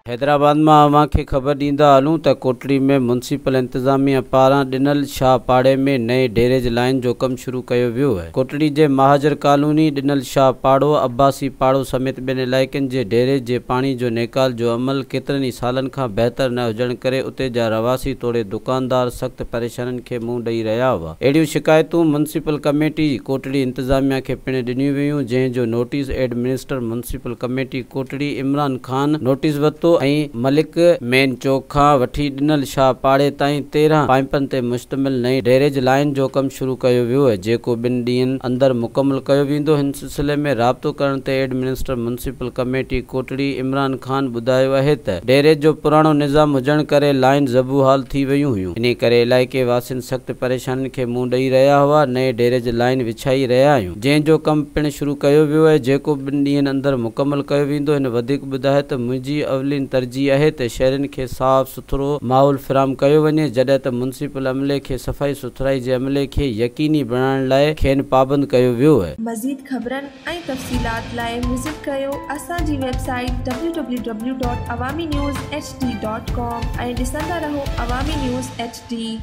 हैदराबाद में अवां खे ख़बर ॾींदा हलूं त कोटड़ी में म्युनिसिपल इंतज़ामिया पारां ॾिनल शाह पाड़े में नए ड्रेनेज लाइन जो कम शुरू कयो वियो है। कोटड़ी जे महाजर कॉलोनी, ॾिनल शाह पाड़ो, अब्बासी पाड़ो समेत ॿिनि इलाइक़नि जे ड्रेनेज जे पाणी जो नेकाल जो अमल केतिरनि ई सालनि खां बहितर न हुजण करे उते जा रवासी तोड़े दुकानदार सख़्त परेशानियुनि खे मुंहुं ॾेई रहिया हुआ। अहिड़ियूं शिकायतूं म्युनिसिपल कमेटी कोटड़ी इंतज़ामिया खे पिणु ॾिनियूं वयूं, जंहिं जो notice administrator municipal committee Kotri Imran Khan notice वरितो ऐं मलिक मेन चौक खां वठी ॾिनल शाह पाड़े ताईं 13 पाइपनि ते मुश्तमिल नई ड्रेनेज लाइन जो कम शुरू कयो वियो है, जेको 2 ॾींहनि अंदर मुकम्मल कयो वेंदो। हिन सिलसिले में राब्तो करण ते administrator municipal committee Kotri Imran Khan ॿुधायो आहे त ड्रेनेज जो पुराणो निज़ाम हुजण करे लाइन ज़बूहाल थी वयूं हुयूं। इन करे इलाइक़े वासियुनि सख़्त परेशानियुनि खे मुंहुं ॾेई रहिया हुआ। नए ड्रेनेज लाइन विछाई रहिया आहियूं, जंहिं जो कम पिणु शुरू कयो वियो आहे, जेको 2 ॾींहनि अंदर मुकम्मल कयो वेंदो। हिन वधीक ॿुधाए त मुंहिंजी अवलीन तरजीह आहे त शहरनि खे साफ़ सुथरो माहौल फ़राहम कयो वञे, जॾहिं त म्युनिसिपल अमले खे सफ़ाई सुथराई जे अमले खे यकीनी बणाइण लाइ खेनि पाबंद कयो वियो आहे। मज़ीद ख़बरनि ऐं तफ़सीलात लाइ विज़िट कयो असांजी वेबसाइट www.awamiNewsHD.com ऐं ॾिसंदा रहो अवामी न्यूज़ HD।